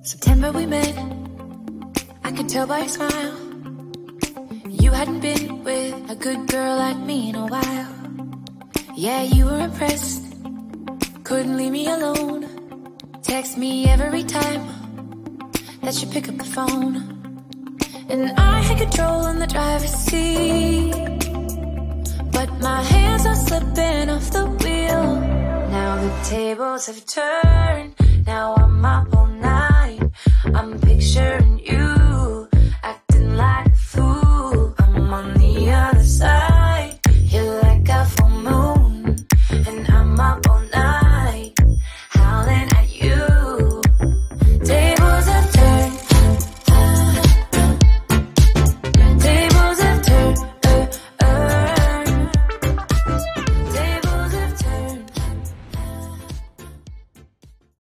September we met, I could tell by your smile. You hadn't been with a good girl like me in a while. Yeah, you were impressed, couldn't leave me alone. Text me every time that you pick up the phone. And I had control in the driver's seat, but my hands are slipping off the wheel. Now the tables have turned, now I'm up all night. I'm picturing you acting like a fool. I'm on the other side.